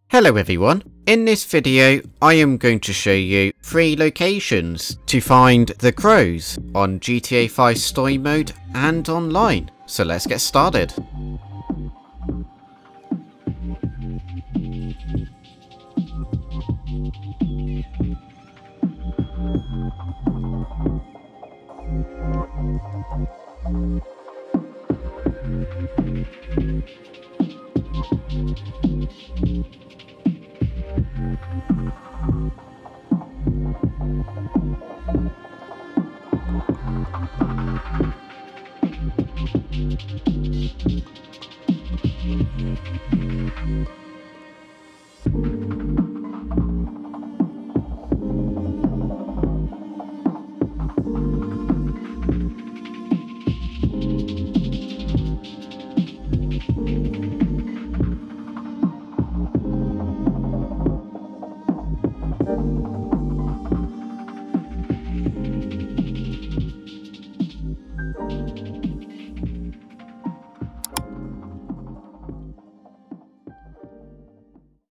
Hello everyone, in this video I am going to show you 3 locations to find the crows on GTA 5 story mode and online. So let's get started.